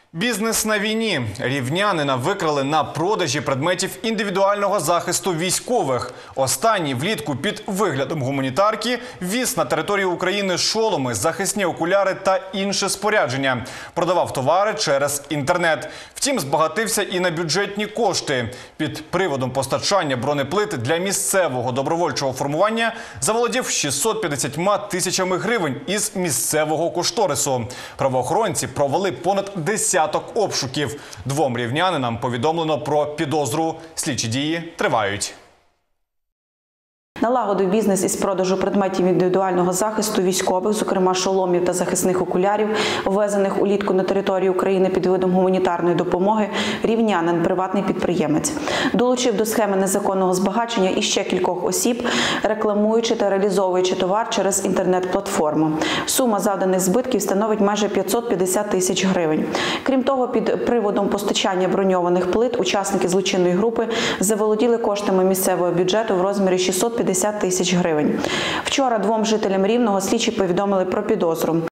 Бізнес на війні. Рівнянина викрали на продажі предметів індивідуального захисту військових. Останній влітку під виглядом гуманітарки віз на територію України шоломи, захисні окуляри та інше спорядження. Продавав товари через інтернет. Втім, збагатився і на бюджетні кошти. Під приводом постачання бронеплит для місцевого добровольчого формування заволодів 650 тисячами гривень із місцевого кошторису. Правоохоронці провели понад десяток обшуків. 2 рівнянинам повідомлено про підозру. Слідчі дії тривають. Налагодив бізнес із продажу предметів індивідуального захисту військових, зокрема шоломів та захисних окулярів, ввезених улітку на територію України під видом гуманітарної допомоги, рівнянин, приватний підприємець. Долучив до схеми незаконного збагачення іще кількох осіб, рекламуючи та реалізовуючи товар через інтернет-платформу. Сума завданих збитків становить майже 550 тисяч гривень. Крім того, під приводом постачання броньованих плит учасники злочинної групи заволоділи коштами місцевого бюджету в розмірі 650 тисяч гривень. Вчора 2 жителям Рівного слідчі повідомили про підозру.